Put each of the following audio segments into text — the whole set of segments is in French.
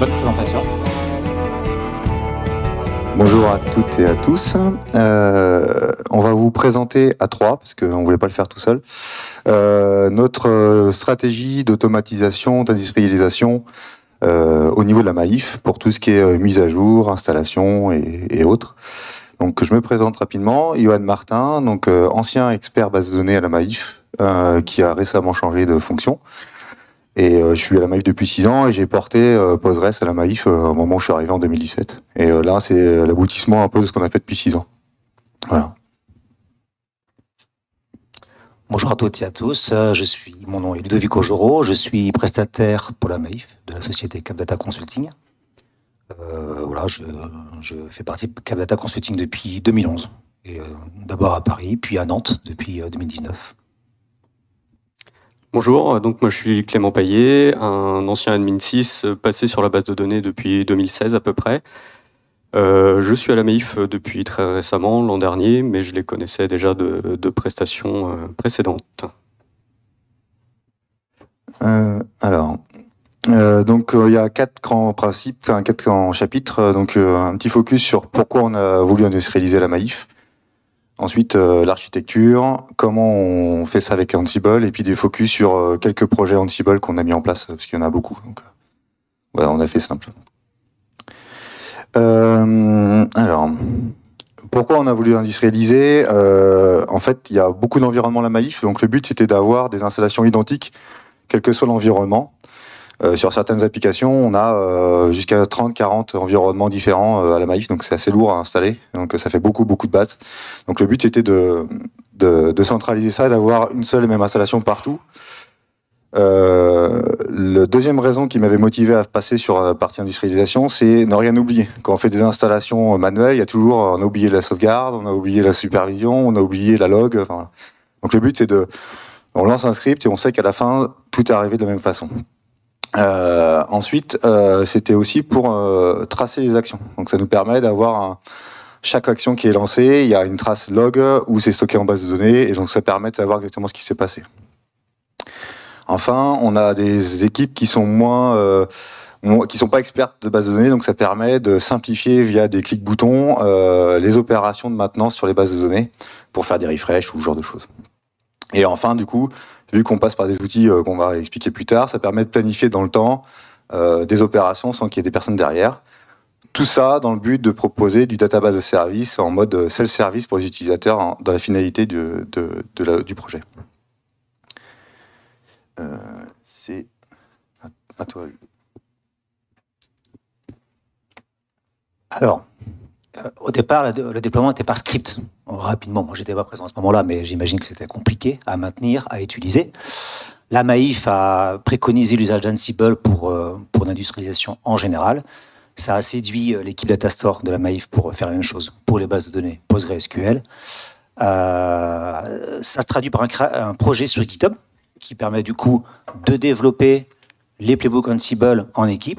Bonne présentation. Bonjour à toutes et à tous. On va vous présenter à trois, parce qu'on ne voulait pas le faire tout seul, notre stratégie d'automatisation, d'industrialisation au niveau de la Maïf, pour tout ce qui est mise à jour, installation et autres. Donc je me présente rapidement, Johan Martin, donc ancien expert base de données à la Maïf, qui a récemment changé de fonction. Et je suis à la Maïf depuis 6 ans et j'ai porté Postgres à la Maïf au moment où je suis arrivé en 2017. Et là, c'est l'aboutissement un peu de ce qu'on a fait depuis 6 ans. Voilà. Bonjour à toutes et à tous, mon nom est Ludovic Ojoro, je suis prestataire pour la Maïf de la société Capdata Consulting. Voilà, je fais partie de Capdata Consulting depuis 2011, et d'abord à Paris, puis à Nantes depuis 2019. Bonjour, donc moi je suis Clément Paillet, un ancien admin 6 passé sur la base de données depuis 2016 à peu près. Je suis à la Maïf depuis très récemment, l'an dernier, mais je les connaissais déjà de prestations précédentes. Donc il y a 4 grands principes, enfin 4 grands chapitres. Donc un petit focus sur pourquoi on a voulu industrialiser la Maïf. Ensuite, l'architecture, comment on fait ça avec Ansible, et puis des focus sur quelques projets Ansible qu'on a mis en place, parce qu'il y en a beaucoup. Donc, voilà, on a fait simple. Alors, pourquoi on a voulu industrialiser? En fait, il y a beaucoup d'environnements à la Maïf, donc le but c'était d'avoir des installations identiques, quel que soit l'environnement. Sur certaines applications, on a jusqu'à 30-40 environnements différents à la Maïf, donc c'est assez lourd à installer, donc ça fait beaucoup de bases. Donc le but c'était de centraliser ça, d'avoir une seule et même installation partout. La deuxième raison qui m'avait motivé à passer sur la partie industrialisation, c'est ne rien oublier. Quand on fait des installations manuelles, il y a toujours, on a oublié la sauvegarde, on a oublié la supervision, on a oublié la log. Enfin, donc le but c'est on lance un script et on sait qu'à la fin, tout est arrivé de la même façon. Ensuite, c'était aussi pour tracer les actions. Donc ça nous permet d'avoir chaque action qui est lancée, il y a une trace log où c'est stocké en base de données, et donc ça permet de savoir exactement ce qui s'est passé. Enfin, on a des équipes qui sont qui sont pas expertes de base de données, donc ça permet de simplifier via des clics boutons les opérations de maintenance sur les bases de données pour faire des refresh ou ce genre de choses. Et enfin, du coup, vu qu'on passe par des outils qu'on va expliquer plus tard, ça permet de planifier dans le temps des opérations sans qu'il y ait des personnes derrière. Tout ça dans le but de proposer du database de service en mode self-service pour les utilisateurs dans la finalité du projet. C'est à toi. Alors, au départ, le déploiement était par script. Rapidement, moi j'étais pas présent à ce moment-là, mais j'imagine que c'était compliqué à maintenir, à utiliser. La Maïf a préconisé l'usage d'Ansible pour l'industrialisation en général. Ça a séduit l'équipe Datastore de la Maïf pour faire la même chose pour les bases de données PostgreSQL. Ça se traduit par un projet sur GitHub qui permet du coup de développer les playbooks Ansible en équipe,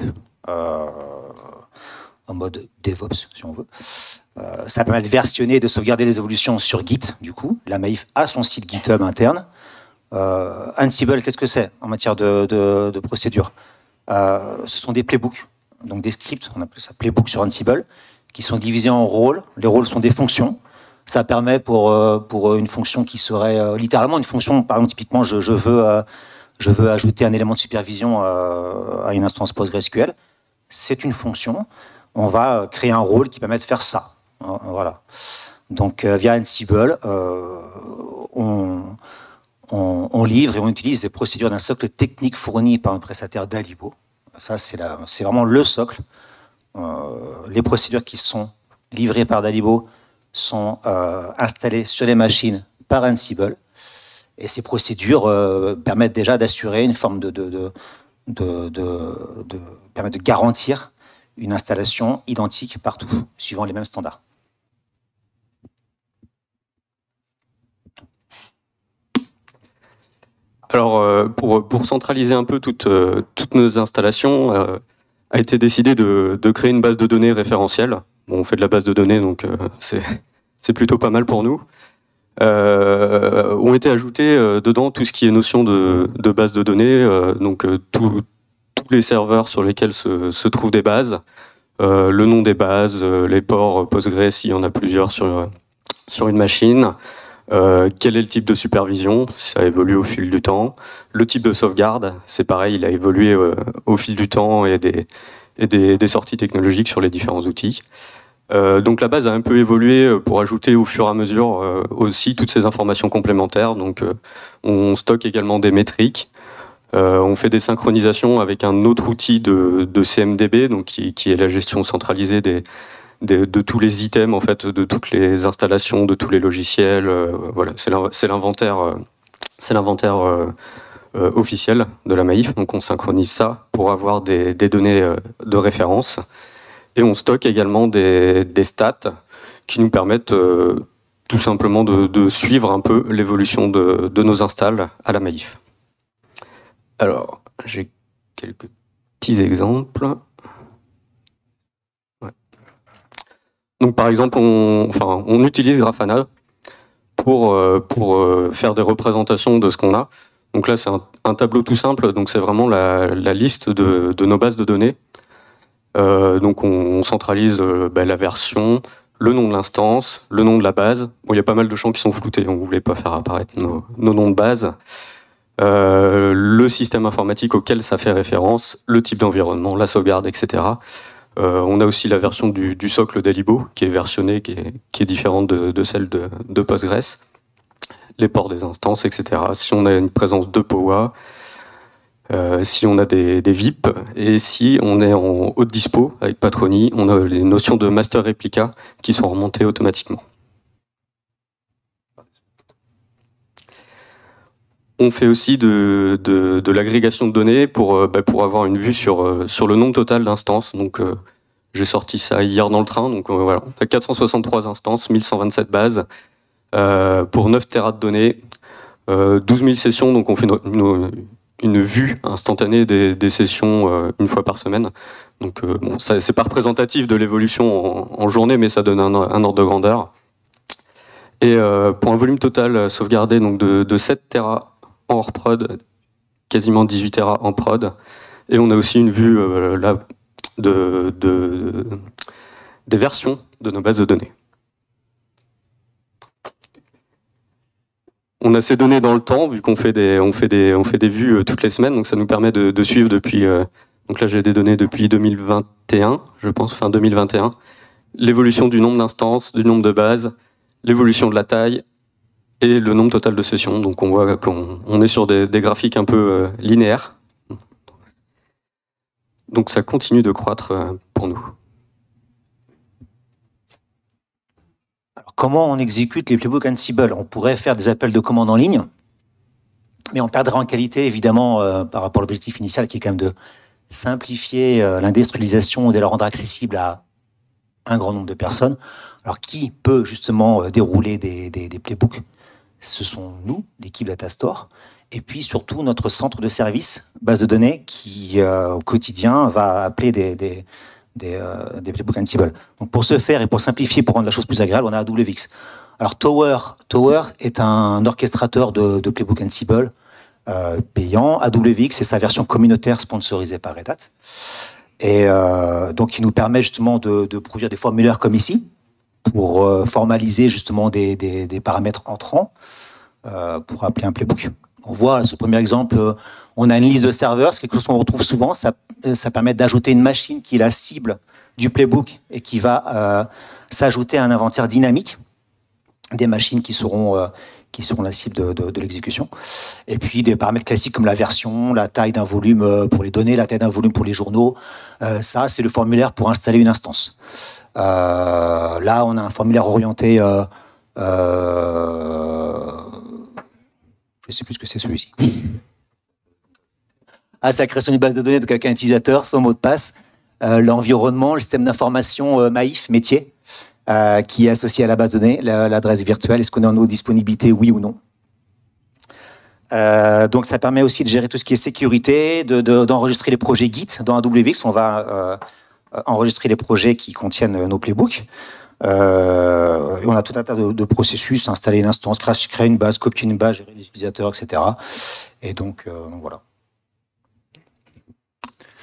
en mode DevOps si on veut. Ça permet de versionner et de sauvegarder les évolutions sur Git, du coup. La Maïf a son site GitHub interne. Ansible, qu'est-ce que c'est en matière de procédure? Ce sont des playbooks, donc des scripts, on appelle ça playbook sur Ansible, qui sont divisés en rôles. Les rôles sont des fonctions. Ça permet pour une fonction qui serait littéralement une fonction, par exemple, typiquement, je veux ajouter un élément de supervision à une instance PostgreSQL. C'est une fonction. On va créer un rôle qui permet de faire ça. Voilà. Donc, via Ansible, on livre et on utilise les procédures d'un socle technique fourni par un prestataire d'Alibo. Ça, c'est vraiment le socle. Les procédures qui sont livrées par Dalibo sont installées sur les machines par Ansible. Et ces procédures permettent déjà d'assurer une forme permettent de garantir une installation identique partout, suivant les mêmes standards. Alors, pour centraliser un peu toutes nos installations, a été décidé de créer une base de données référentielle. Bon, on fait de la base de données, donc c'est plutôt pas mal pour nous. Ont été ajoutés dedans tout ce qui est notion de base de données, donc tous tous les serveurs sur lesquels se trouvent des bases, le nom des bases, les ports Postgres s'il y en a plusieurs sur une machine, quel est le type de supervision, ça évolue au fil du temps, le type de sauvegarde, c'est pareil, il a évolué au fil du temps et des sorties technologiques sur les différents outils. Donc la base a un peu évolué pour ajouter au fur et à mesure aussi toutes ces informations complémentaires. Donc on stocke également des métriques. On fait des synchronisations avec un autre outil de CMDB, donc qui est la gestion centralisée de tous les items, en fait, de toutes les installations, de tous les logiciels. Voilà, c'est l'inventaire officiel de la Maïf. Donc on synchronise ça pour avoir des données de référence. Et on stocke également des stats qui nous permettent tout simplement de suivre un peu l'évolution de nos installs à la Maïf. Alors, j'ai quelques petits exemples. Ouais. Donc par exemple, on utilise Grafana pour faire des représentations de ce qu'on a. Donc là, c'est un tableau tout simple, donc c'est vraiment la liste de nos bases de données. Donc on centralise la version, le nom de l'instance, le nom de la base. Bon, il y a pas mal de champs qui sont floutés, on ne voulait pas faire apparaître nos noms de base. Le système informatique auquel ça fait référence, le type d'environnement, la sauvegarde, etc. On a aussi la version du socle d'Alibo qui est versionnée, qui est différente de celle de Postgres. Les ports des instances, etc. Si on a une présence de POA, si on a des VIP, et si on est en haute dispo avec Patroni, on a les notions de master replica qui sont remontées automatiquement. On fait aussi de l'agrégation de données pour avoir une vue sur le nombre total d'instances. Donc j'ai sorti ça hier dans le train. Donc voilà, on a 463 instances, 1127 bases pour 9 Tera de données, 12 000 sessions. Donc on fait une vue instantanée des sessions une fois par semaine. Donc bon, c'est pas représentatif de l'évolution en journée, mais ça donne un ordre de grandeur. Et pour un volume total sauvegardé donc de 7 Tera en hors prod, quasiment 18 Tera en prod. Et on a aussi une vue là des versions de nos bases de données. On a ces données dans le temps, vu qu'on fait des vues toutes les semaines, donc ça nous permet de suivre depuis. Donc là, j'ai des données depuis 2021, je pense, fin 2021. L'évolution du nombre d'instances, du nombre de bases, l'évolution de la taille et le nombre total de sessions. Donc on voit qu'on est sur des graphiques un peu linéaires. Donc ça continue de croître pour nous. Comment on exécute les playbooks Ansible? On pourrait faire des appels de commandes en ligne, mais on perdrait en qualité, évidemment, par rapport à l'objectif initial, qui est quand même de simplifier l'industrialisation et de la rendre accessible à un grand nombre de personnes. Alors, qui peut justement dérouler des playbooks? Ce sont nous, l'équipe Datastore, et puis surtout notre centre de service, base de données, qui au quotidien va appeler des playbooks Ansible. Donc pour ce faire et pour simplifier, pour rendre la chose plus agréable, on a AWX. Alors Tower est un orchestrateur de playbooks Ansible payant. AWX, c'est sa version communautaire sponsorisée par Red Hat. Et donc il nous permet justement de produire des formulaires comme ici, pour formaliser justement des paramètres entrants pour appeler un playbook. On voit ce premier exemple, on a une liste de serveurs, c'est quelque chose qu'on retrouve souvent, ça permet d'ajouter une machine qui est la cible du playbook et qui va s'ajouter à un inventaire dynamique des machines qui seront la cible de l'exécution. Et puis des paramètres classiques comme la version, la taille d'un volume pour les données, la taille d'un volume pour les journaux. Ça, c'est le formulaire pour installer une instance. Là, on a un formulaire orienté... je ne sais plus ce que c'est celui-ci. C'est la création d'une base de données, donc avec un utilisateur, son mot de passe, l'environnement, le système d'information Maïf, métier, qui est associé à la base de données, l'adresse virtuelle, est-ce qu'on est en haute disponibilité, oui ou non. Donc ça permet aussi de gérer tout ce qui est sécurité, d'enregistrer les projets Git dans AWX. On va enregistrer les projets qui contiennent nos playbooks. On a tout un tas de processus, installer une instance, créer une base, copier une base, gérer les utilisateurs, etc. Et donc voilà.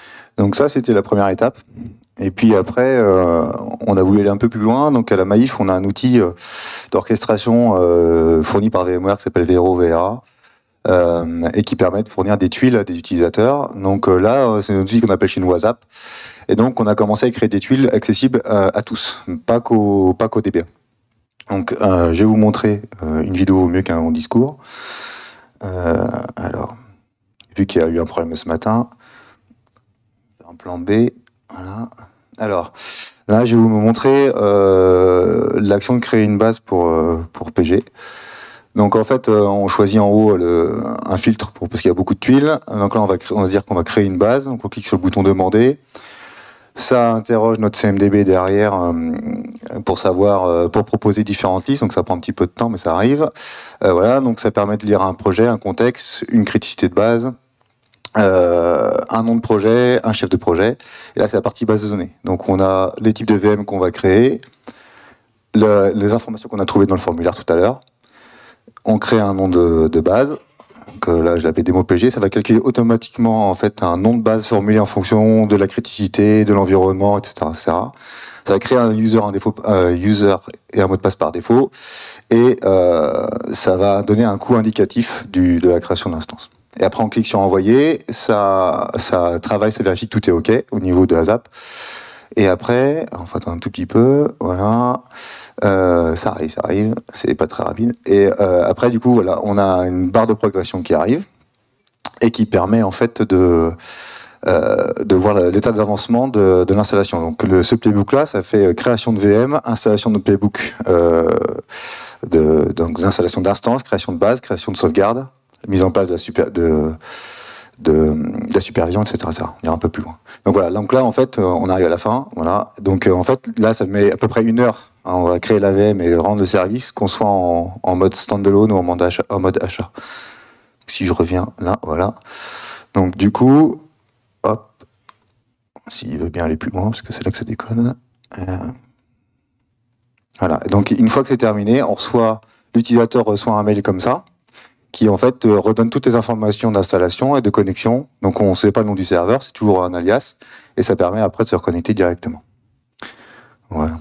Donc ça, c'était la première étape. Et puis après, on a voulu aller un peu plus loin. Donc à la Maïf, on a un outil d'orchestration fourni par VMware qui s'appelle Vero VRA et qui permet de fournir des tuiles à des utilisateurs. Donc là, c'est un outil qu'on appelle chez nous WhatsApp. Et donc on a commencé à créer des tuiles accessibles à tous, pas qu'aux DBA. Donc je vais vous montrer une vidéo mieux qu'un long discours. Alors, vu qu'il y a eu un problème ce matin, un plan B, voilà. Alors, là, je vais vous montrer l'action de créer une base pour PG. Donc, en fait, on choisit en haut un filtre parce qu'il y a beaucoup de tuiles. Donc là, on va dire qu'on va créer une base. Donc, on clique sur le bouton demander. Ça interroge notre CMDB derrière pour savoir, pour proposer différentes listes. Donc, ça prend un petit peu de temps, mais ça arrive. Voilà. Donc, ça permet de lire un projet, un contexte, une criticité de base. Un nom de projet, un chef de projet, et là c'est la partie base de données. Donc on a les types de VM qu'on va créer, les informations qu'on a trouvées dans le formulaire tout à l'heure, on crée un nom de base, donc là je l'appelle démo PG, ça va calculer automatiquement en fait un nom de base formulé en fonction de la criticité, de l'environnement, etc., etc. Ça va créer un user et un mot de passe par défaut, et ça va donner un coût indicatif de la création de l'instance. Et après, on clique sur envoyer, ça travaille, ça vérifie que tout est OK au niveau de ASAP. Et après, on va attendre un tout petit peu, voilà, ça arrive, c'est pas très rapide. Et après, du coup, voilà, on a une barre de progression qui arrive et qui permet en fait de voir l'état d'avancement de l'installation. Donc, ce playbook-là, ça fait création de VM, installation de playbook, donc installation d'instance, création de base, création de sauvegarde, mise en place de la supervision, etc., etc. On ira un peu plus loin. Donc voilà, donc là en fait on arrive à la fin, voilà. Donc en fait là ça met à peu près 1 heure. Hein, on va créer la VM et rendre le service, qu'on soit en mode standalone ou en mode achat. Si je reviens là, voilà. Donc du coup, hop, s'il veut bien aller plus loin, parce que c'est là que ça déconne. Voilà. Donc une fois que c'est terminé, l'utilisateur reçoit un mail comme ça, qui en fait redonne toutes les informations d'installation et de connexion. Donc on ne sait pas le nom du serveur, c'est toujours un alias, et ça permet après de se reconnecter directement. Voilà.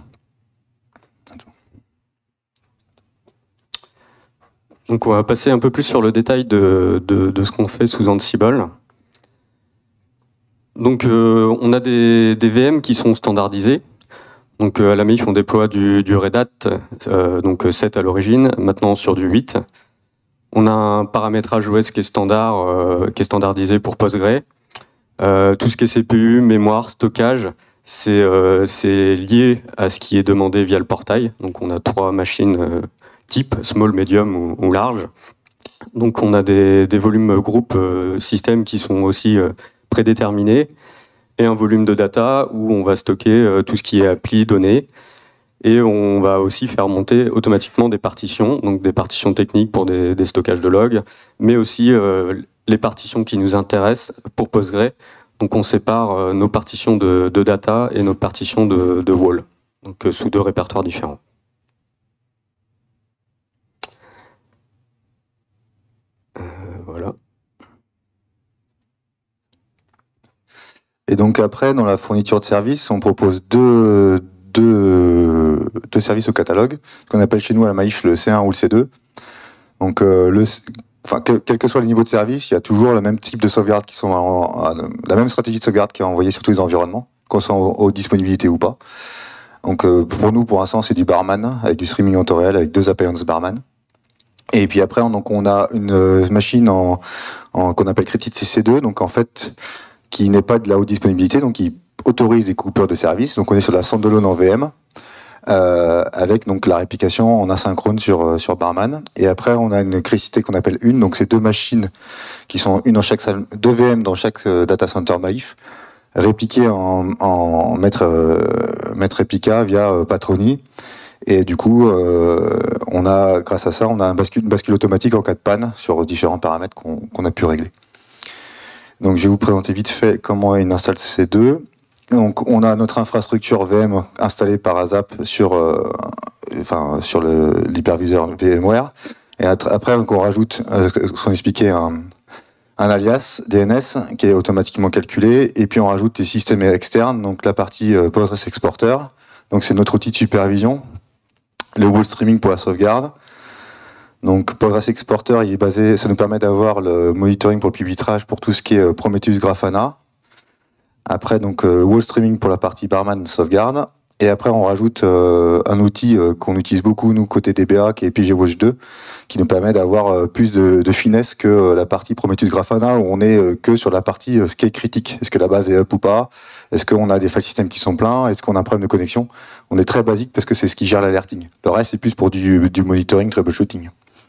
Donc on va passer un peu plus sur le détail de ce qu'on fait sous Ansible. Donc on a des VM qui sont standardisés. Donc à la MAIF on déploie du Red Hat, donc 7 à l'origine, maintenant sur du 8. On a un paramétrage OS qui est standardisé pour Postgre. Tout ce qui est CPU, mémoire, stockage, c'est lié à ce qui est demandé via le portail. Donc on a 3 machines type, small, medium ou large. Donc on a des volumes groupe système qui sont aussi prédéterminés, et un volume de data où on va stocker tout ce qui est appli, données. Et on va aussi faire monter automatiquement des partitions, donc des partitions techniques pour des stockages de logs, mais aussi les partitions qui nous intéressent pour Postgre. Donc on sépare nos partitions de data et nos partitions de wall, donc sous 2 répertoires différents. Voilà. Et donc après, dans la fourniture de services, on propose deux services au catalogue, qu'on appelle chez nous à la Maïf le C1 ou le C2. Donc, quel que soit le niveau de service, il y a toujours le même type de sauvegarde la même stratégie de sauvegarde qui est envoyée sur tous les environnements, qu'on soit aux disponibilités ou pas. Donc, pour nous, pour l'instant, c'est du Barman, avec du streaming en temps réel, avec 2 appliances Barman. Et puis après, donc, on a une machine qu'on appelle Criticity C2, donc en fait, qui n'est pas de la haute disponibilité, donc qui autorise des coupures de service. Donc on est sur la standalone en VM, avec donc la réplication en asynchrone sur Barman. Et après on a une criticité qu'on appelle une, donc c'est 2 machines qui sont une dans chaque salle, 2 VM dans chaque data center Maïf, répliquées en maître réplica via Patroni. Et du coup, grâce à ça, on a une bascule automatique en cas de panne sur différents paramètres qu'on a pu régler. Donc je vais vous présenter vite fait comment on installe ces 2. Donc on a notre infrastructure VM installée par ASAP sur l'hyperviseur VMware. Et après on rajoute, ce qu'on expliquait, un un alias DNS qui est automatiquement calculé, et puis on rajoute des systèmes externes, donc la partie Postgres Exporter, donc c'est notre outil de supervision, le wall streaming pour la sauvegarde. Donc Postgres Exporter, il est basé, ça nous permet d'avoir le monitoring pour le pipitrage pour tout ce qui est Prometheus Grafana. Après donc wall streaming pour la partie Barman sauvegarde. Et après, on rajoute un outil qu'on utilise beaucoup, nous, côté DBA, qui est PGWatch 2, qui nous permet d'avoir plus de finesse que la partie Prometheus Grafana, où on est que sur la partie ce qui est critique. Est-ce que la base est up ou pas? Est-ce qu'on a des file systems qui sont pleins? Est-ce qu'on a un problème de connexion? On est très basique parce que c'est ce qui gère l'alerting. Le reste, c'est plus pour du monitoring, troubleshooting.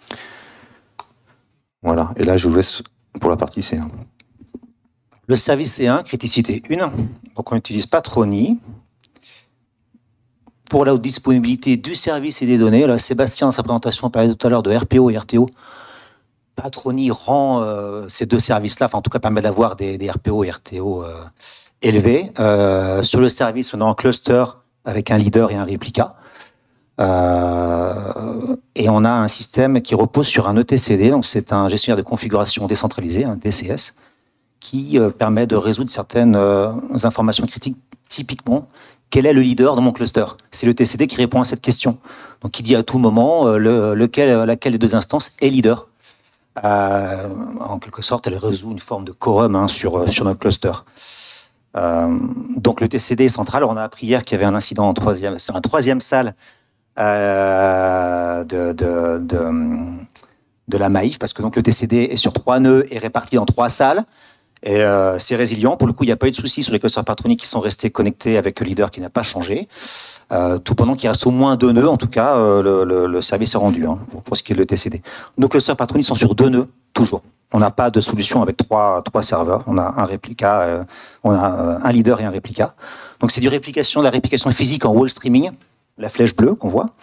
Voilà. Et là, je vous laisse pour la partie C1. Le service C1, criticité 1. Donc, on utilise Patroni. Pour la haute disponibilité du service et des données, là, Sébastien, dans sa présentation, parlait tout à l'heure de RPO et RTO. Patroni rend ces deux services-là, enfin en tout cas permet d'avoir des RPO et RTO élevés. Sur le service, on est en cluster avec un leader et un réplica. Et on a un système qui repose sur un ETCD, donc c'est un gestionnaire de configuration décentralisé, un DCS, qui permet de résoudre certaines informations critiques, typiquement. Quel est le leader dans mon cluster? C'est le TCD qui répond à cette question. Donc, il dit à tout moment laquelle des deux instances est leader. En quelque sorte, elle résout une forme de quorum sur notre cluster. Donc, le TCD est central. On a appris hier qu'il y avait un incident sur un troisième salle de la Maïf, parce que donc, le TCD est sur 3 nœuds et réparti dans 3 salles. Et c'est résilient. Pour le coup, il n'y a pas eu de souci sur les clusters Patroni qui sont restés connectés avec le leader qui n'a pas changé. Tout pendant qu'il reste au moins 2 nœuds, en tout cas, le service est rendu pour ce qui est le TCD. Nos clusters Patroni sont sur 2 nœuds, toujours. On n'a pas de solution avec 3 serveurs. On a un réplica, on a un leader et un réplica. Donc c'est de la réplication physique en wall streaming, la flèche bleue qu'on voit.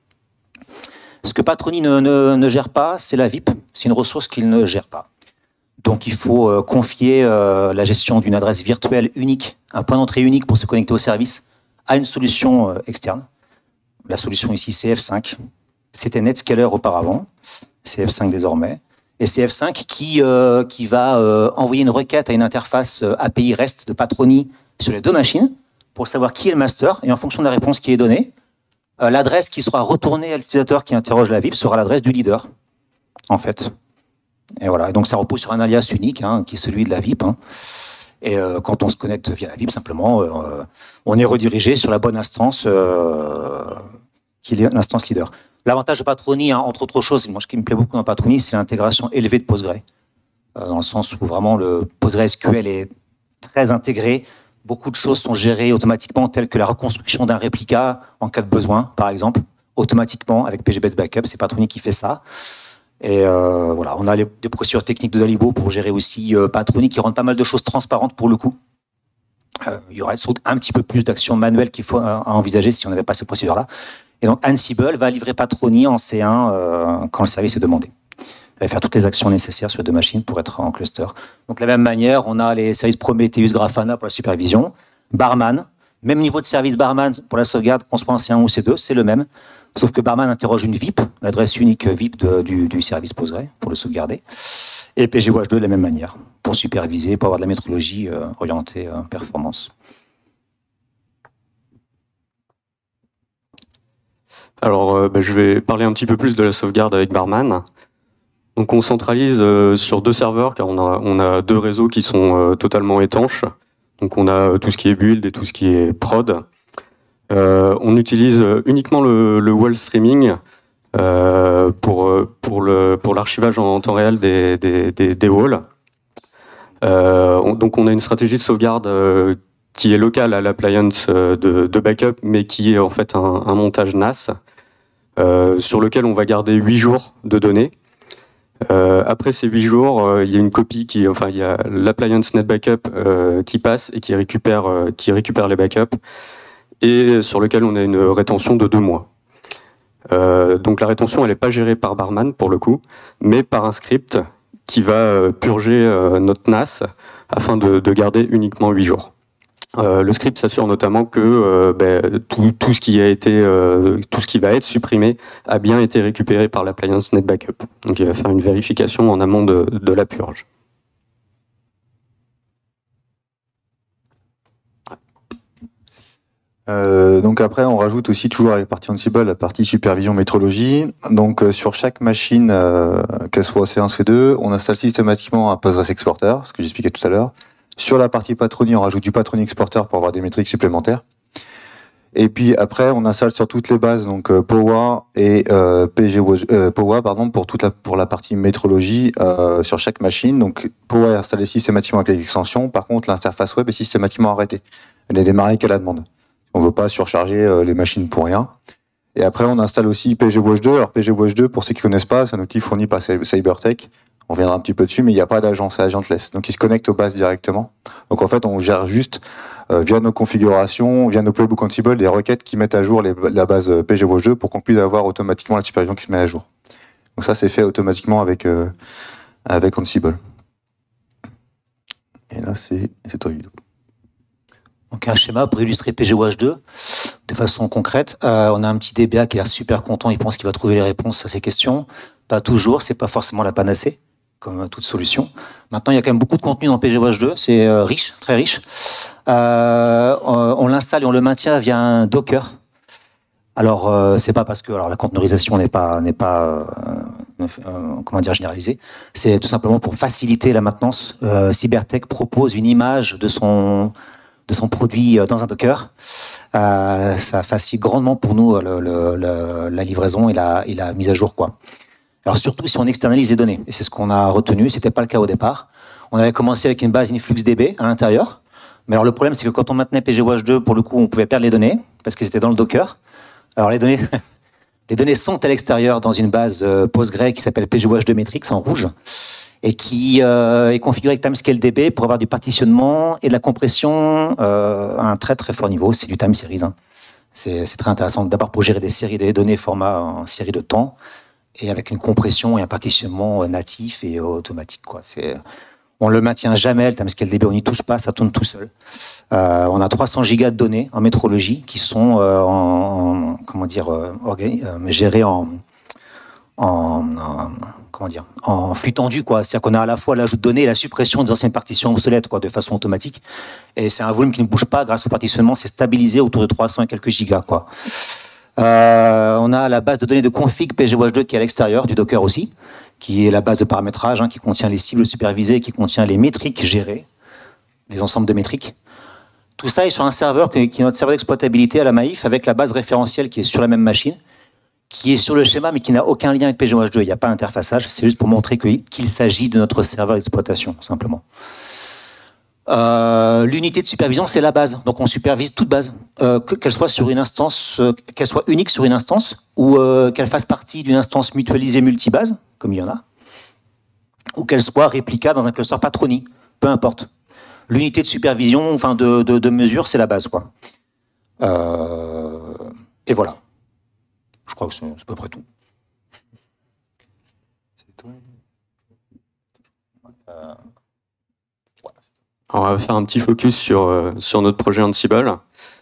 Ce que Patroni ne gère pas, c'est la VIP. C'est une ressource qu'il ne gère pas. Donc, il faut confier la gestion d'une adresse virtuelle unique, un point d'entrée unique pour se connecter au service, à une solution externe. La solution ici, c'est F5. C'était Netscaler auparavant, c'est F5 désormais. Et c'est F5 qui va envoyer une requête à une interface API REST de Patroni sur les 2 machines pour savoir qui est le master. Et en fonction de la réponse qui est donnée, l'adresse qui sera retournée à l'utilisateur qui interroge la VIP sera l'adresse du leader, en fait. Et voilà, et donc ça repose sur un alias unique, qui est celui de la VIP. Et quand on se connecte via la VIP, simplement, on est redirigé sur la bonne instance qui est l'instance leader. L'avantage de Patroni, entre autres choses, moi, ce qui me plaît beaucoup dans Patroni, c'est l'intégration élevée de Postgre. Dans le sens où vraiment le PostgreSQL est très intégré. Beaucoup de choses sont gérées automatiquement, telles que la reconstruction d'un réplica en cas de besoin, par exemple, automatiquement avec PGBase Backup. C'est Patroni qui fait ça. Et voilà, on a des procédures techniques de Dalibo pour gérer aussi Patroni qui rendent pas mal de choses transparentes pour le coup. Il y aurait sans doute un petit peu plus d'actions manuelles qu'il faut envisager si on n'avait pas ces procédures-là. Et donc Ansible va livrer Patroni en C1 quand le service est demandé. Il va faire toutes les actions nécessaires sur les 2 machines pour être en cluster. Donc de la même manière, on a les services Prometheus Grafana pour la supervision, Barman, même niveau de service Barman pour la sauvegarde, qu'on soit en C1 ou C2, c'est le même. Sauf que Barman interroge une VIP, l'adresse unique VIP du service Postgre, pour le sauvegarder. Et PGWatch 2 de la même manière, pour superviser, pour avoir de la métrologie orientée performance. Alors, je vais parler un petit peu plus de la sauvegarde avec Barman. Donc, on centralise sur 2 serveurs, car on a 2 réseaux qui sont totalement étanches. Donc, on a tout ce qui est build et tout ce qui est prod. On utilise uniquement le wall streaming pour l'archivage en temps réel des walls. Donc on a une stratégie de sauvegarde qui est locale à l'appliance de backup, mais qui est en fait un montage NAS sur lequel on va garder 8 jours de données. Après ces 8 jours, il y a une copie il y a l'appliance NetBackup qui passe et qui récupère les backups, et sur lequel on a une rétention de 2 mois. Donc la rétention, elle n'est pas gérée par Barman pour le coup, mais par un script qui va purger notre NAS afin de garder uniquement 8 jours. Le script s'assure notamment que tout ce qui va être supprimé a bien été récupéré par l'appliance NetBackup. Donc il va faire une vérification en amont de la purge. Donc après, on rajoute aussi toujours avec la partie Ansible la partie supervision métrologie. Donc sur chaque machine, qu'elle soit C1, C2, on installe systématiquement un Postgres Exporter, ce que j'expliquais tout à l'heure. Sur la partie Patroni, on rajoute du Patroni Exporter pour avoir des métriques supplémentaires. Et puis après, on installe sur toutes les bases, donc POA et POA, pardon, pour la partie métrologie sur chaque machine. Donc POA est installé systématiquement avec l'extension. Par contre, l'interface web est systématiquement arrêtée. Elle n'est démarrée qu'à la demande. On ne veut pas surcharger les machines pour rien. Et après, on installe aussi PGWatch 2. Alors PGWatch 2, pour ceux qui ne connaissent pas, c'est un outil fourni par Cybertech. On reviendra un petit peu dessus, mais il n'y a pas d'agent, c'est agentless. Donc il se connecte aux bases directement. Donc en fait, on gère juste via nos configurations, via nos playbooks Ansible, des requêtes qui mettent à jour la base PGWatch 2 pour qu'on puisse avoir automatiquement la supervision qui se met à jour. Donc ça, c'est fait automatiquement avec Ansible. Et là, c'est toi, Ludo. Donc un schéma pour illustrer PGWatch 2 de façon concrète. On a un petit DBA qui a l'air super content, il pense qu'il va trouver les réponses à ces questions. Pas toujours, c'est pas forcément la panacée, comme toute solution. Maintenant, il y a quand même beaucoup de contenu dans PGWatch 2, c'est riche, très riche. On l'installe et on le maintient via un Docker. Alors, c'est pas parce que la conteneurisation n'est pas comment dire, généralisée. C'est tout simplement pour faciliter la maintenance. Cybertech propose une image de son produit dans un Docker. Ça facilite grandement pour nous la livraison et la mise à jour, quoi. Alors surtout si on externalise les données, et c'est ce qu'on a retenu, c'était pas le cas au départ. On avait commencé avec une base InfluxDB à l'intérieur, mais alors le problème c'est que quand on maintenait PGWatch 2, pour le coup on pouvait perdre les données, parce qu'ils étaient dans le Docker. Alors les données sont à l'extérieur dans une base Postgre qui s'appelle PGWatch 2 Metrics en rouge, et qui est configurée avec TimescaleDB pour avoir du partitionnement et de la compression à un très très fort niveau, c'est du time series. Hein. C'est très intéressant, d'abord pour gérer des séries de données format en série de temps, et avec une compression et un partitionnement natif et automatique, quoi. On le maintient jamais, le TimescaleDB, on n'y touche pas, ça tourne tout seul. On a 300 gigas de données en métrologie qui sont gérées en flux tendu, quoi. C'est-à-dire qu'on a à la fois l'ajout de données et la suppression des anciennes partitions obsolètes, quoi, de façon automatique. Et c'est un volume qui ne bouge pas grâce au partitionnement, c'est stabilisé autour de 300 et quelques gigas, quoi. On a la base de données de config PGWatch 2 qui est à l'extérieur du Docker aussi, qui est la base de paramétrage, qui contient les cibles supervisées, qui contient les métriques gérées, les ensembles de métriques. Tout ça est sur un serveur qui est notre serveur d'exploitabilité à la Maïf, avec la base référentielle qui est sur la même machine, qui est sur le schéma, mais qui n'a aucun lien avec PGWatch 2. Il n'y a pas d'interfaçage, c'est juste pour montrer qu'il s'agit de notre serveur d'exploitation, simplement. L'unité de supervision, c'est la base. Donc on supervise toute base, qu'elle soit sur une instance, qu'elle soit unique sur une instance, ou qu'elle fasse partie d'une instance mutualisée multibase, comme il y en a, ou qu'elle soit réplica dans un cluster Patroni, peu importe. L'unité de supervision, enfin de mesure, c'est la base, quoi. Et voilà. Je crois que c'est à peu près tout. Alors, on va faire un petit focus sur notre projet Ansible.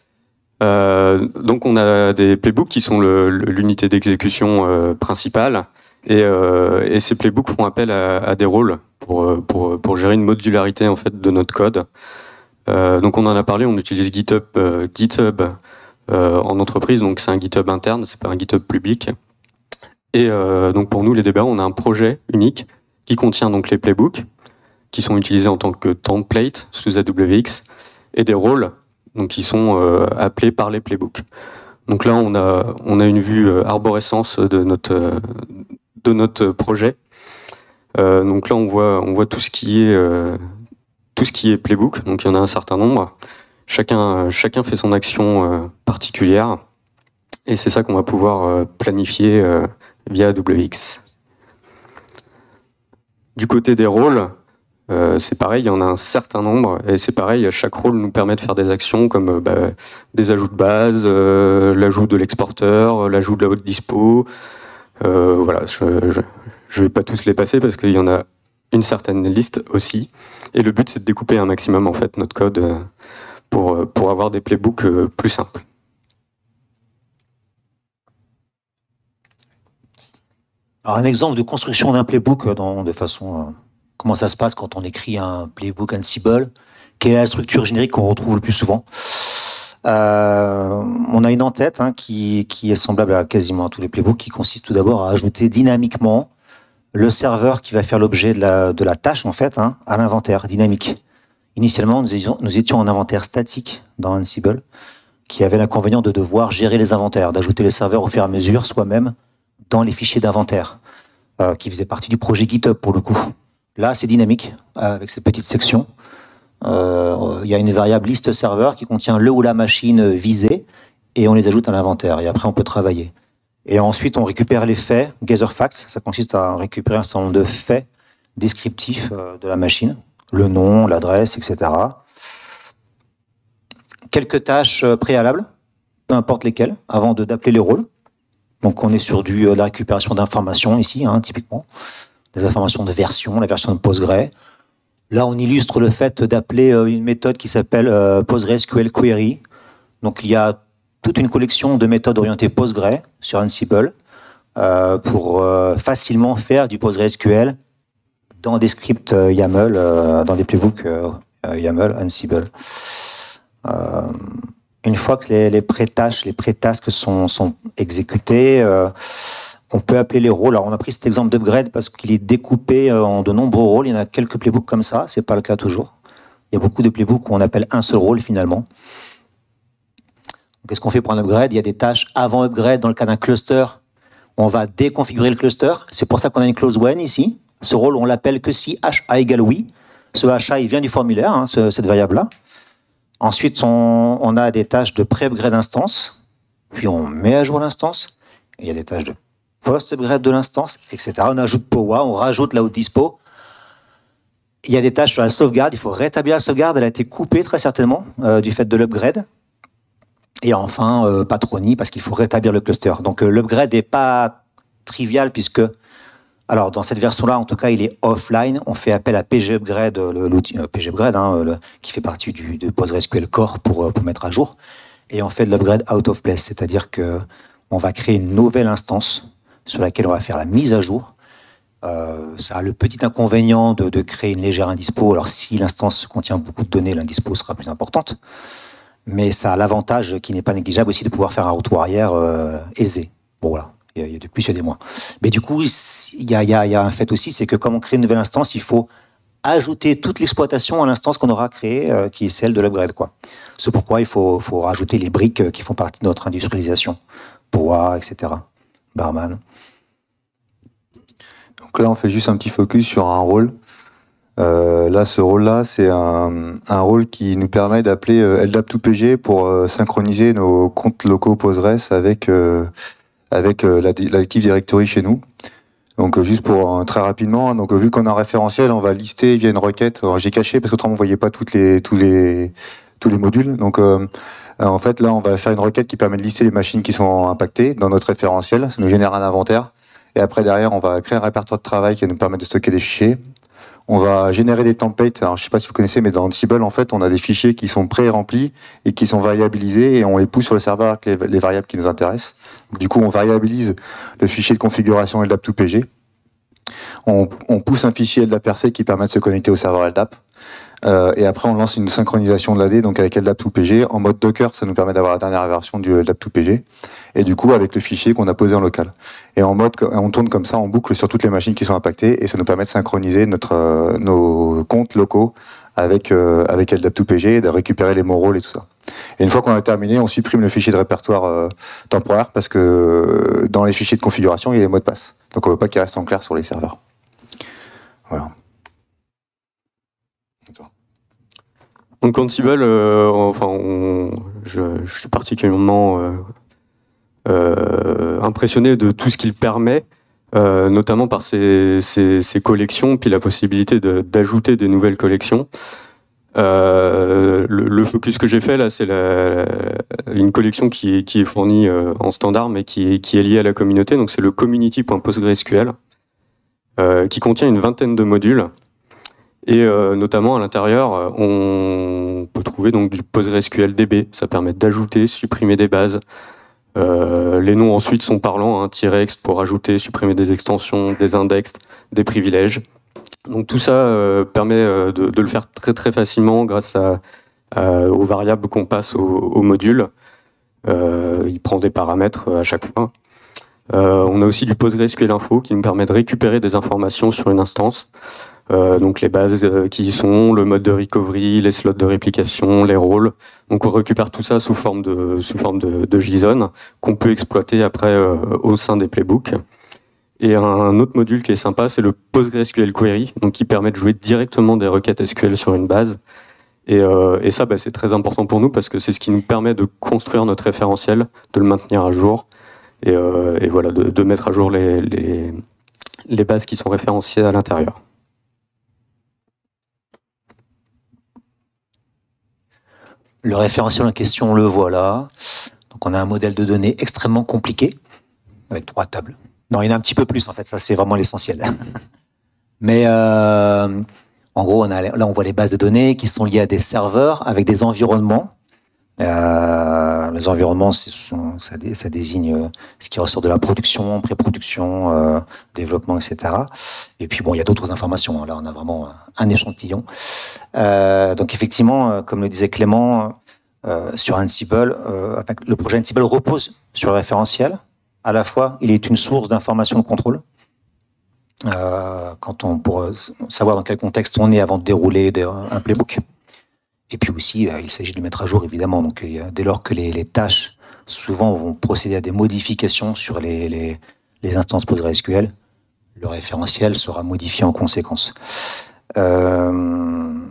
Donc on a des playbooks qui sont l'unité d'exécution principale, et ces playbooks font appel à des rôles pour gérer une modularité en fait de notre code. Donc on en a parlé, on utilise GitHub en entreprise, donc c'est un GitHub interne, c'est pas un GitHub public. Et donc pour nous les DBA, on a un projet unique qui contient donc les playbooks, qui sont utilisés en tant que template sous AWX, et des rôles donc, qui sont appelés par les playbooks. Donc là, on a une vue arborescence de notre projet. Donc là, on voit tout ce qui est playbook. Donc il y en a un certain nombre. Chacun fait son action particulière, et c'est ça qu'on va pouvoir planifier via AWX. Du côté des rôles, c'est pareil, il y en a un certain nombre, et c'est pareil, chaque rôle nous permet de faire des actions comme des ajouts de base, l'ajout de l'exporteur, l'ajout de la haute dispo. Voilà, je vais pas tous les passer parce qu'il y en a une certaine liste aussi, et le but c'est de découper un maximum en fait notre code pour avoir des playbooks plus simples. Alors un exemple de construction d'un playbook de façon... comment ça se passe quand on écrit un playbook Ansible? Quelle est la structure générique qu'on retrouve le plus souvent? On a une en-tête qui est semblable à quasiment tous les playbooks, qui consiste tout d'abord à ajouter dynamiquement le serveur qui va faire l'objet de la tâche en fait à l'inventaire dynamique. Initialement, nous étions en inventaire statique dans Ansible, qui avait l'inconvénient de devoir gérer les inventaires, d'ajouter les serveurs au fur et à mesure, soi-même, dans les fichiers d'inventaire, qui faisaient partie du projet GitHub pour le coup. Là, c'est dynamique, avec cette petite section. Il y a une variable liste serveur qui contient le ou la machine visée, et on les ajoute à l'inventaire, et après on peut travailler. Et ensuite, on récupère les faits, gather facts, ça consiste à récupérer un certain nombre de faits descriptifs de la machine, le nom, l'adresse, etc. Quelques tâches préalables, peu importe lesquelles, avant d'appeler les rôles. Donc on est sur la récupération d'informations ici, typiquement, des informations de version, la version de Postgre. Là, on illustre le fait d'appeler une méthode qui s'appelle PostgreSQL Query. Donc il y a toute une collection de méthodes orientées Postgre sur Ansible pour facilement faire du PostgreSQL dans des scripts YAML, dans des playbooks YAML Ansible. Une fois que les pré-tâches, les pré-tasks sont exécutés, on peut appeler les rôles. Alors on a pris cet exemple d'upgrade parce qu'il est découpé en de nombreux rôles. Il y en a quelques playbooks comme ça, c'est pas le cas toujours. Il y a beaucoup de playbooks où on appelle un seul rôle finalement. Qu'est-ce qu'on fait pour un upgrade? Il y a des tâches avant upgrade. Dans le cas d'un cluster, on va déconfigurer le cluster. C'est pour ça qu'on a une clause when ici. Ce rôle, on l'appelle que si HA égale oui. Ce HA, il vient du formulaire, cette variable-là. Ensuite, on a des tâches de pré-upgrade instance. Puis on met à jour l'instance. Il y a des tâches de post-upgrade de l'instance, etc. On ajoute POA, on rajoute la haute dispo. Il y a des tâches sur la sauvegarde. Il faut rétablir la sauvegarde. Elle a été coupée très certainement du fait de l'upgrade. Et enfin, Patroni, parce qu'il faut rétablir le cluster. Donc l'upgrade n'est pas trivial puisque, alors dans cette version-là, en tout cas, il est offline. On fait appel à pgupgrade, l'outil pgupgrade, qui fait partie de PostgreSQL Core pour mettre à jour. Et on fait de l'upgrade out of place, c'est-à-dire que on va créer une nouvelle instance sur laquelle on va faire la mise à jour. Ça a le petit inconvénient de créer une légère indispo. Alors si l'instance contient beaucoup de données, l'indispo sera plus importante. Mais ça a l'avantage qui n'est pas négligeable aussi de pouvoir faire un retour arrière aisé. Bon voilà, il y a du plus, il y a des moins. Mais du coup, il y a un fait aussi, c'est que comme on crée une nouvelle instance, il faut ajouter toute l'exploitation à l'instance qu'on aura créée, qui est celle de l'upgrade, quoi. C'est pourquoi il faut rajouter les briques qui font partie de notre industrialisation. POA, etc. Barman. Donc là, on fait juste un petit focus sur un rôle. Là, ce rôle-là, c'est un rôle qui nous permet d'appeler LDAP2PG pour synchroniser nos comptes locaux Postgres avec l'Active Directory chez nous. Donc juste pour très rapidement, donc vu qu'on a un référentiel, on va lister via une requête. J'ai caché parce qu'autrement on voyait pas tous les modules. Donc en fait là, on va faire une requête qui permet de lister les machines qui sont impactées dans notre référentiel. Ça nous génère un inventaire. Et après derrière, on va créer un répertoire de travail qui va nous permettre de stocker des fichiers. On va générer des templates. Alors, je sais pas si vous connaissez, mais dans Ansible, en fait, on a des fichiers qui sont pré-remplis et qui sont variabilisés et on les pousse sur le serveur avec les variables qui nous intéressent. Du coup, on variabilise le fichier de configuration LDAP2PG. On pousse un fichier LDAP-RC qui permet de se connecter au serveur LDAP. Et après, on lance une synchronisation de l'AD, donc avec LDAP2PG. En mode Docker, ça nous permet d'avoir la dernière version du LDAP2PG. Et du coup, avec le fichier qu'on a posé en local. Et on tourne comme ça en boucle sur toutes les machines qui sont impactées. Et ça nous permet de synchroniser nos comptes locaux avec LDAP2PG et de récupérer les mots rôles et tout ça. Et une fois qu'on a terminé, on supprime le fichier de répertoire temporaire parce que dans les fichiers de configuration, il y a les mots de passe. Donc on ne veut pas qu'ils restent en clair sur les serveurs. Voilà. Donc Ansible, je suis particulièrement impressionné de tout ce qu'il permet, notamment par ses collections, puis la possibilité d'ajouter des nouvelles collections. Le focus que j'ai fait là, c'est une collection qui est fournie en standard, mais qui est liée à la communauté. Donc c'est le community.postgresql, qui contient une vingtaine de modules. Et notamment à l'intérieur, on peut trouver donc du PostgreSQL DB. Ça permet d'ajouter, supprimer des bases. Les noms ensuite sont parlants, -ext pour ajouter, supprimer des extensions, des index, des privilèges. Donc tout ça permet de le faire très très facilement grâce à aux variables qu'on passe au module. Il prend des paramètres à chaque fois. On a aussi du PostgreSQL Info qui nous permet de récupérer des informations sur une instance. Donc les bases qui y sont, le mode de recovery, les slots de réplication, les rôles. Donc on récupère tout ça sous forme de JSON qu'on peut exploiter après au sein des playbooks. Et un autre module qui est sympa, c'est le PostgreSQL Query, donc qui permet de jouer directement des requêtes SQL sur une base. Et ça, c'est très important pour nous parce que c'est ce qui nous permet de construire notre référentiel, de le maintenir à jour et voilà, de mettre à jour les bases qui sont référenciées à l'intérieur. Le référentiel en question, on le voit là. Donc on a un modèle de données extrêmement compliqué, avec 3 tables. Non, il y en a un petit peu plus en fait, ça c'est vraiment l'essentiel. Mais en gros, là on voit les bases de données qui sont liées à des serveurs avec des environnements. Les environnements, ça désigne ce qui ressort de la production, pré-production, développement, etc. Et puis bon, il y a d'autres informations. Là, on a vraiment un échantillon. Donc effectivement, comme le disait Clément, sur Ansible, le projet Ansible repose sur le référentiel. À la fois, il est une source d'information de contrôle. Pour savoir dans quel contexte on est avant de dérouler un playbook. Et puis aussi, il s'agit de le mettre à jour, évidemment. Donc, dès lors que les tâches, souvent, vont procéder à des modifications sur les instances PostgreSQL, le référentiel sera modifié en conséquence. Il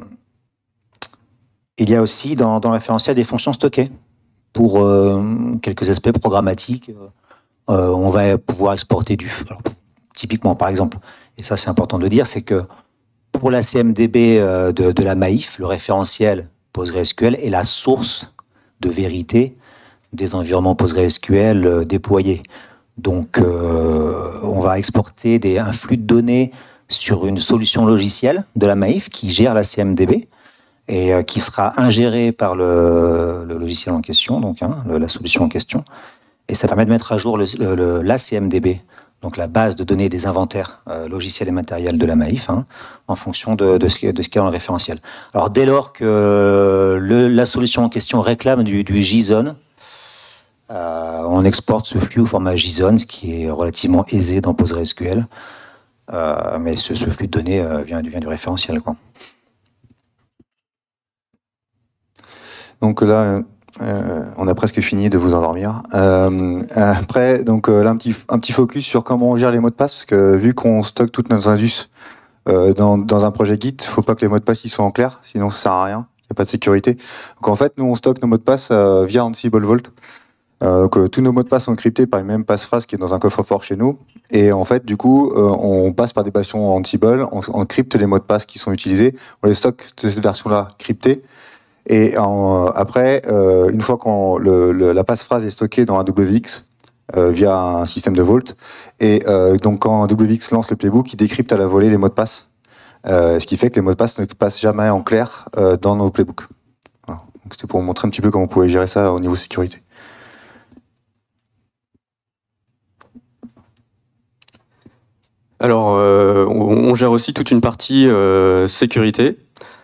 y a aussi dans le référentiel des fonctions stockées. Pour quelques aspects programmatiques, on va pouvoir exporter du... Alors, typiquement, par exemple, et ça c'est important de le dire, c'est que pour la CMDB de la Maïf, le référentiel PostgreSQL est la source de vérité des environnements PostgreSQL déployés. Donc, on va exporter un flux de données sur une solution logicielle de la Maïf qui gère la CMDB et qui sera ingérée par le logiciel en question, donc la solution en question. Et ça permet de mettre à jour la CMDB, donc la base de données des inventaires logiciels et matériels de la Maïf, en fonction de ce qu'il y a dans le référentiel. Alors dès lors que la solution en question réclame du JSON, on exporte ce flux au format JSON, ce qui est relativement aisé dans PostgreSQL, mais ce flux de données vient du référentiel, quoi. Donc là, on a presque fini de vous endormir. Après, donc là, un petit focus sur comment on gère les mots de passe, parce que vu qu'on stocke toutes nos indus dans un projet Git, faut pas que les mots de passe ils soient en clair, sinon ça sert à rien. Il n'y a pas de sécurité. Donc en fait, nous on stocke nos mots de passe via Ansible Vault. Donc tous nos mots de passe sont encryptés par une même passphrase qui est dans un coffre-fort chez nous. Et en fait, du coup, on passe par des versions Ansible, on encrypte les mots de passe qui sont utilisés, on les stocke de cette version-là cryptée. Et après, une fois que la passphrase est stockée dans AWX via un système de Vault, et donc quand AWX lance le playbook, il décrypte à la volée les mots de passe, ce qui fait que les mots de passe ne passent jamais en clair dans nos playbooks. Voilà. Donc c'était pour vous montrer un petit peu comment on pouvait gérer ça au niveau sécurité. Alors, on gère aussi toute une partie sécurité.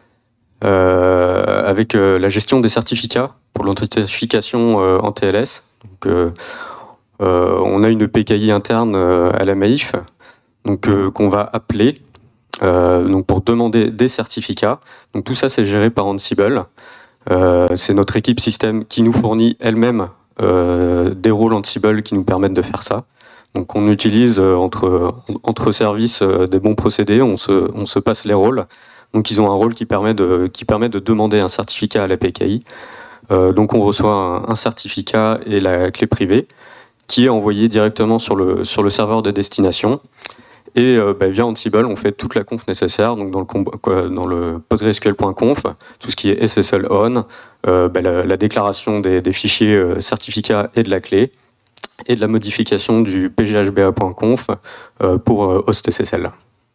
Avec la gestion des certificats pour l'authentification en TLS. Donc, on a une PKI interne à la Maïf, donc qu'on va appeler donc pour demander des certificats. Donc tout ça c'est géré par Ansible. C'est notre équipe système qui nous fournit elle-même des rôles Ansible qui nous permettent de faire ça. Donc on utilise entre services des bons procédés, on se passe les rôles. Donc ils ont un rôle qui permet de demander un certificat à la PKI. Donc on reçoit un certificat et la clé privée qui est envoyée directement sur le serveur de destination. Et via Ansible, on fait toute la conf nécessaire. Donc dans le PostgreSQL.conf, tout ce qui est SSL on, la déclaration des fichiers certificats et de la clé, et de la modification du pghba.conf pour host SSL.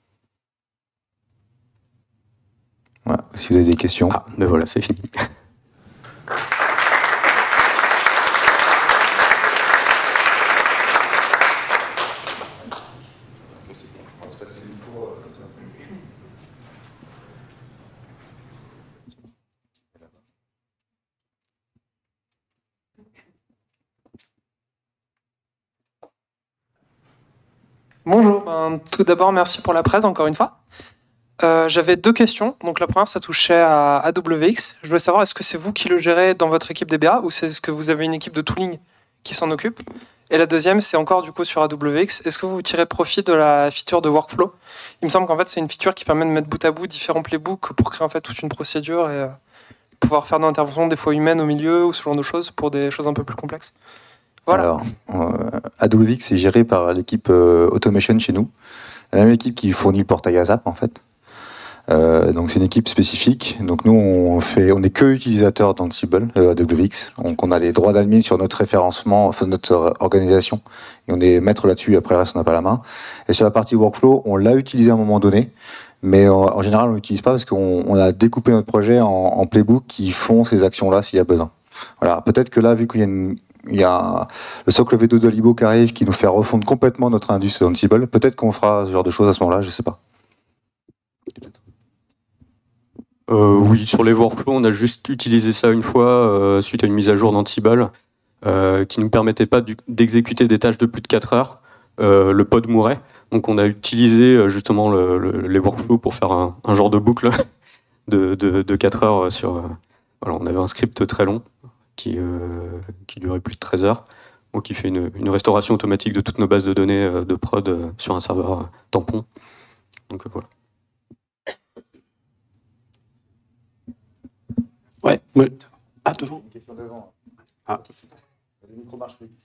Voilà, si vous avez des questions. Ah, mais voilà, c'est fini. Bonjour, tout d'abord merci pour la presse encore une fois. J'avais 2 questions. Donc la première, ça touchait à AWX. Je voulais savoir, est-ce que c'est vous qui le gérez dans votre équipe DBA ou est-ce que vous avez une équipe de tooling qui s'en occupe? Et la deuxième, c'est encore du coup sur AWX. Est-ce que vous tirez profit de la feature de workflow? Il me semble qu'en fait, c'est une feature qui permet de mettre bout à bout différents playbooks pour créer en fait toute une procédure et pouvoir faire des interventions des fois humaines au milieu ou ce genre de choses pour des choses un peu plus complexes. Voilà. Alors, AWX est géré par l'équipe Automation chez nous, la même équipe qui fournit le portail ASAP en fait. Donc c'est une équipe spécifique. Donc nous on est que utilisateur d'Ansible AWX. Donc on a les droits d'admin sur notre référencement, enfin notre organisation, et on est maître là-dessus. Après le reste on n'a pas la main. Et sur la partie workflow, on l'a utilisé à un moment donné, mais en général on l'utilise pas parce qu'on a découpé notre projet en playbook qui font ces actions-là s'il y a besoin. Voilà. Peut-être que là, vu qu'il y a le socle V2 d'Alibo qui arrive, qui nous fait refondre complètement notre indus Ansible, peut-être qu'on fera ce genre de choses à ce moment-là, je sais pas. Oui, sur les workflows, on a juste utilisé ça une fois suite à une mise à jour d'Ansible qui ne nous permettait pas d'exécuter des tâches de plus de 4 heures. Le pod mourait. Donc on a utilisé justement les workflows pour faire un genre de boucle de 4 heures sur... voilà, on avait un script très long qui durait plus de 13 heures, donc qui fait une restauration automatique de toutes nos bases de données de prod sur un serveur tampon. Donc voilà. Ouais. Ah, devant. Une question devant. Ah. Le micro marche plus.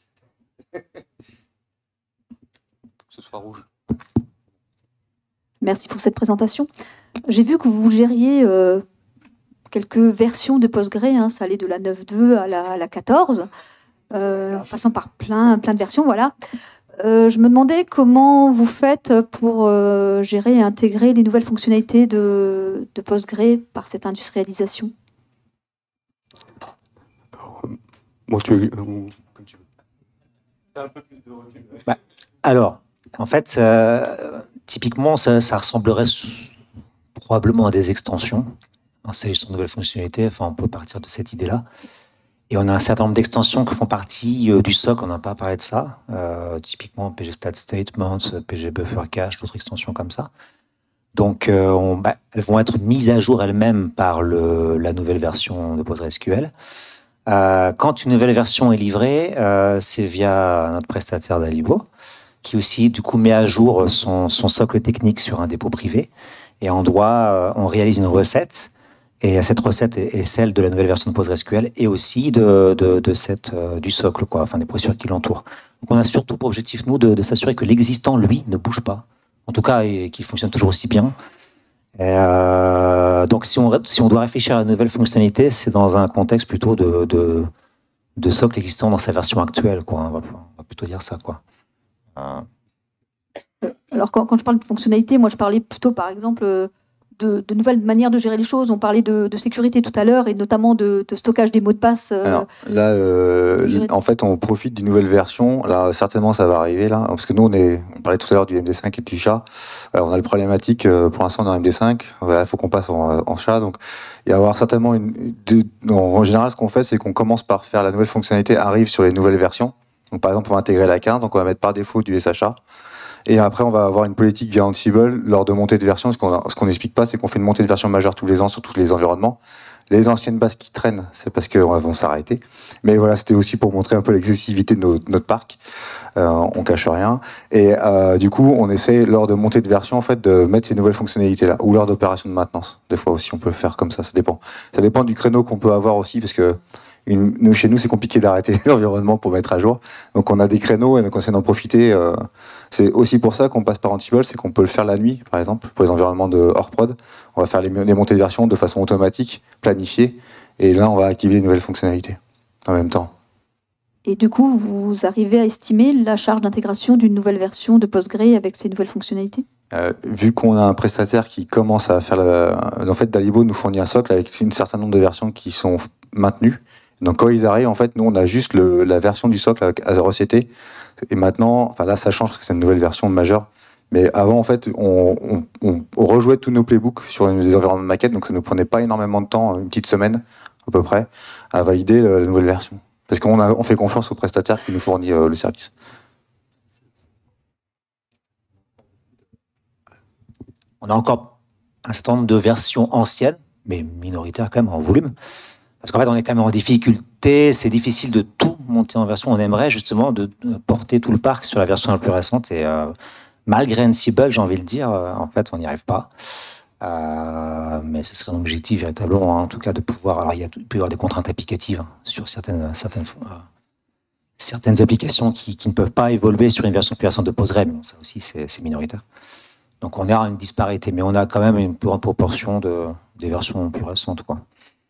Ce soit rouge. Merci pour cette présentation. J'ai vu que vous gériez quelques versions de Postgre, hein, ça allait de la 9.2 à la 14, en passant par plein de versions, voilà. Je me demandais comment vous faites pour gérer et intégrer les nouvelles fonctionnalités de Postgre par cette industrialisation. Bon, comme tu veux. Alors, en fait, typiquement, ça ressemblerait probablement à des extensions. En s'agissant de nouvelles fonctionnalités, enfin, on peut partir de cette idée-là. Et on a un certain nombre d'extensions qui font partie du SOC, on n'a pas parlé de ça. Typiquement, PG Stat Statements, PG Buffer Cache, d'autres extensions comme ça. Donc, elles vont être mises à jour elles-mêmes par la nouvelle version de PostgreSQL. Quand une nouvelle version est livrée, c'est via notre prestataire d'Alibo, qui aussi, du coup, met à jour son socle technique sur un dépôt privé. Et on réalise une recette. Et cette recette est celle de la nouvelle version de PostgreSQL et aussi du socle, quoi, enfin des procédures qui l'entourent. Donc on a surtout pour objectif, nous, de s'assurer que l'existant, lui, ne bouge pas. En tout cas, et qu'il fonctionne toujours aussi bien. Donc si on doit réfléchir à la nouvelle fonctionnalité, c'est dans un contexte plutôt de socle existant dans sa version actuelle, quoi. On va plutôt dire ça, quoi. Alors quand je parle de fonctionnalité, moi je parlais plutôt par exemple de nouvelles manières de gérer les choses. On parlait de sécurité tout à l'heure et notamment de stockage des mots de passe. Alors là, en fait, on profite d'une nouvelle version. Là, certainement, ça va arriver là, parce que nous, on parlait tout à l'heure du MD5 et du chat. On a le problématique. Pour l'instant, on est en MD5. Il faut qu'on passe en chat. Donc, il va y avoir certainement en général, ce qu'on fait, c'est qu'on commence par faire la nouvelle fonctionnalité arrive sur les nouvelles versions. Donc, par exemple, on va intégrer la carte. Donc, on va mettre par défaut du SHA. Et après, on va avoir une politique via Ansible lors de montée de version. Ce qu'on n'explique pas, c'est qu'on fait une montée de version majeure tous les ans sur tous les environnements. Les anciennes bases qui traînent, c'est parce qu'elles vont s'arrêter. Mais voilà, c'était aussi pour montrer un peu l'exhaustivité de notre parc. On cache rien. Et du coup, on essaie, lors de montée de version, en fait, de mettre ces nouvelles fonctionnalités-là. Ou lors d'opérations de maintenance. Des fois aussi, on peut le faire comme ça. Ça dépend. Ça dépend du créneau qu'on peut avoir aussi, parce que chez nous, c'est compliqué d'arrêter l'environnement pour mettre à jour. Donc, on a des créneaux et donc on essaie d'en profiter. C'est aussi pour ça qu'on passe par Ansible, c'est qu'on peut le faire la nuit, par exemple, pour les environnements de hors prod. On va faire les montées de version de façon automatique, planifiée, et là, on va activer les nouvelles fonctionnalités en même temps. Et du coup, vous arrivez à estimer la charge d'intégration d'une nouvelle version de Postgre avec ces nouvelles fonctionnalités ? Vu qu'on a un prestataire qui commence à faire en fait, Dalibo nous fournit un socle avec un certain nombre de versions qui sont maintenues. Donc quand ils arrivent, en fait, nous on a juste la version du socle avec A0CT. Et maintenant, enfin là ça change parce que c'est une nouvelle version majeure. Mais avant, en fait, on rejouait tous nos playbooks sur des environnements de maquette, donc ça ne nous prenait pas énormément de temps, une petite semaine à peu près, à valider la nouvelle version. Parce qu'on fait confiance au prestataire qui nous fournit le service. on a encore un certain nombre de versions anciennes, mais minoritaires quand même en volume. Parce qu'en fait, on est quand même en difficulté. C'est difficile de tout monter en version. On aimerait justement de porter tout le parc sur la version la plus récente. Et malgré Ansible, j'ai envie de dire, en fait, on n'y arrive pas. Mais ce serait un objectif véritablement, en tout cas, de pouvoir. Alors, il peut y avoir des contraintes applicatives sur certaines applications qui ne peuvent pas évoluer sur une version plus récente de Postgre. Mais bon, ça aussi, c'est minoritaire. Donc, on a une disparité, mais on a quand même une plus grande proportion des versions plus récentes, quoi.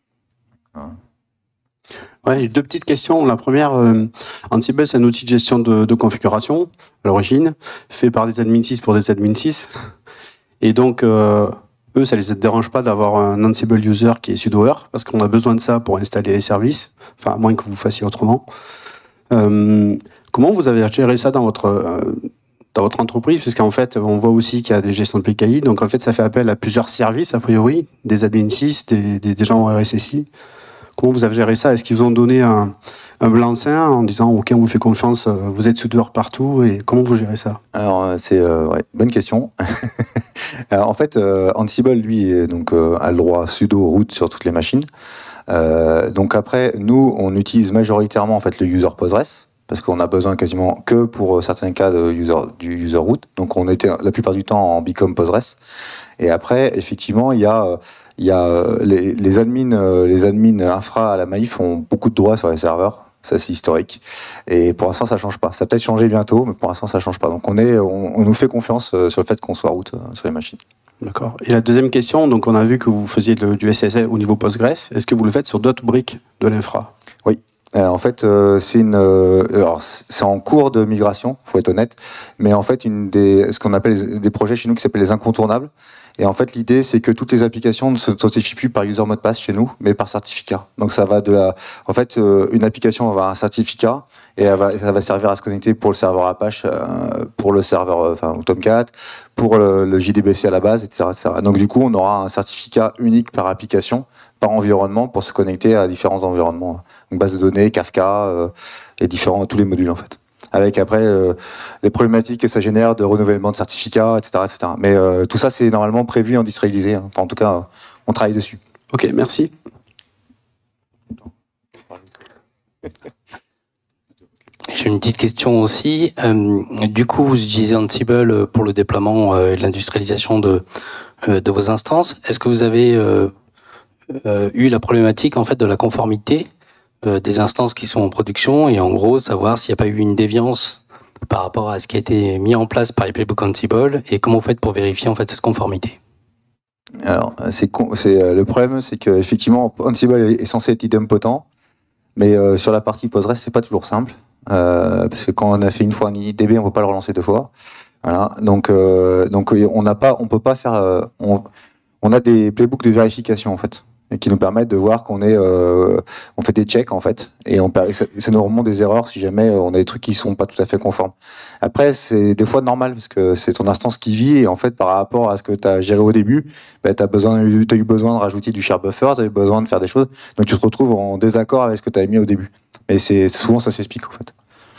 Ouais, j'ai 2 petites questions. La première, Ansible, c'est un outil de gestion de configuration, à l'origine, fait par des admin 6 pour des admin 6. Et donc, eux, ça les dérange pas d'avoir un Ansible user qui est sudoer, parce qu'on a besoin de ça pour installer les services, enfin, à moins que vous fassiez autrement. Comment vous avez géré ça dans votre entreprise? Puisqu'en fait, on voit aussi qu'il y a des gestions de PKI, donc en fait, ça fait appel à plusieurs services, a priori, des admin 6, des gens en RSSI. Comment vous avez géré ça? Est-ce qu'ils vous ont donné un blanc-seing en disant OK, on vous fait confiance, vous êtes soudeur partout, et comment vous gérez ça? Alors c'est bonne question. Alors, en fait, Ansible lui donc a le droit sudo root sur toutes les machines. Donc après, nous on utilise majoritairement en fait le user Postgres parce qu'on a besoin quasiment que pour certains cas du user root. Donc on était la plupart du temps en Become Postgres. Et après, effectivement, il y a les admins infra à la Maïf ont beaucoup de droits sur les serveurs. Ça, c'est historique. Et pour l'instant, ça change pas. Ça va peut-être changer bientôt, mais pour l'instant, ça change pas. Donc, on nous fait confiance sur le fait qu'on soit root sur les machines. D'accord. Et la deuxième question, donc on a vu que vous faisiez du SSL au niveau Postgres. Est-ce que vous le faites sur d'autres briques de l'infra? Oui. En fait, c'est en cours de migration, faut être honnête. Mais en fait, ce qu'on appelle des projets chez nous qui s'appellent les incontournables. Et en fait, l'idée, c'est que toutes les applications ne s'authentifient plus par user mot de passe chez nous, mais par certificat. Donc, ça va en fait, une application va avoir un certificat et ça va servir à se connecter pour le serveur Apache, pour le serveur, Tomcat, pour le JDBC à la base, etc., etc. Donc, du coup, on aura un certificat unique par application, par environnement, pour se connecter à différents environnements. Donc, base de données, Kafka, et tous les modules, en fait. Avec après les problématiques que ça génère de renouvellement de certificats, etc., etc. Mais tout ça, c'est normalement prévu et industrialisé. Enfin, en tout cas, on travaille dessus. Ok, merci. J'ai une petite question aussi. Du coup, vous utilisez Ansible pour le déploiement et l'industrialisation de vos instances. Est-ce que vous avez eu la problématique en fait de la conformité des instances qui sont en production et en gros savoir s'il n'y a pas eu une déviance par rapport à ce qui a été mis en place par les playbooks Ansible et comment vous faites pour vérifier en fait cette conformité? Alors, le problème, c'est qu'effectivement, Ansible est censé être idempotent, mais sur la partie Postgres, c'est pas toujours simple, parce que quand on a fait une fois un initDB, on peut pas le relancer 2 fois. Voilà. Donc on peut pas faire. On a des playbooks de vérification en fait, qui nous permettent de voir qu'on on fait des checks en fait, et ça nous remonte des erreurs si jamais on a des trucs qui sont pas tout à fait conformes. Après, c'est des fois normal parce que c'est ton instance qui vit et en fait par rapport à ce que tu as géré au début, tu as eu besoin de rajouter du share buffer, tu as eu besoin de faire des choses, donc tu te retrouves en désaccord avec ce que tu avais mis au début. Mais souvent ça s'explique en fait.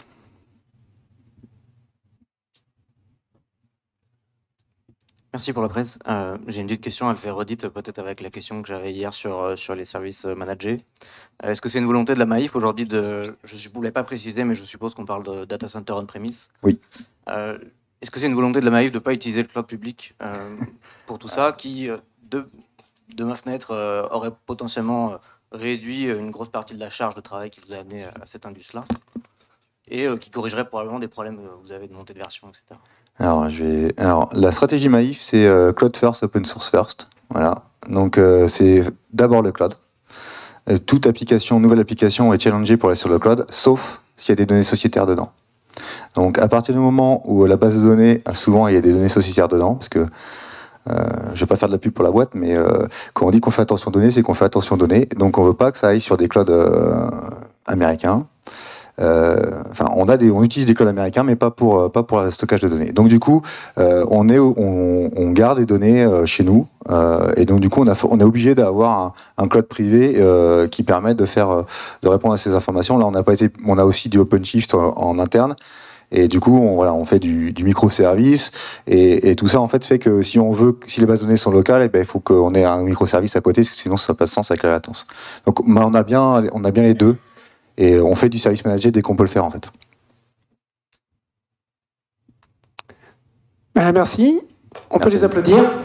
Merci pour la presse. J'ai une petite question, elle fait redite peut-être avec la question que j'avais hier sur les services managés. Est-ce que c'est une volonté de la Maïf aujourd'hui je ne voulais pas préciser, mais je suppose qu'on parle de data center on-premise. Oui. Est-ce que c'est une volonté de la Maïf de ne pas utiliser le cloud public pour tout ça, qui, de ma fenêtre, aurait potentiellement réduit une grosse partie de la charge de travail qui vous a amené à cette industrie-là, et qui corrigerait probablement des problèmes que vous avez de montée de version, etc. Alors, la stratégie Maïf, c'est cloud first, open source first. Voilà. Donc, c'est d'abord le cloud. Toute nouvelle application est challengée pour aller sur le cloud, sauf s'il y a des données sociétaires dedans. Donc, à partir du moment où la base de données, souvent, il y a des données sociétaires dedans, parce que je ne vais pas faire de la pub pour la boîte, mais quand on dit qu'on fait attention aux données, c'est qu'on fait attention aux données. Donc, on ne veut pas que ça aille sur des clouds américains. On utilise des clouds américains, mais pas pour le stockage de données. Donc du coup, on garde les données chez nous, et donc du coup, on est obligé d'avoir un cloud privé qui permet de répondre à ces informations. Là, on a aussi du OpenShift en interne, Et du coup, on fait du microservice, et tout ça en fait que si les bases de données sont locales, et ben il faut qu'on ait un microservice à côté, parce que sinon ça n'a pas de sens avec la latence. Donc on a bien les deux, et on fait du service manager dès qu'on peut le faire en fait. Merci. On peut les applaudir.